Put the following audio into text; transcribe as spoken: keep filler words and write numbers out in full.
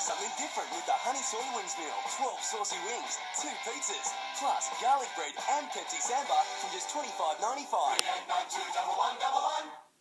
something different with the Honey Soy Wings meal. twelve saucy wings, two pizzas, plus garlic bread and Pepsi Samba from just twenty-five ninety-five. three eight nine two one one one one.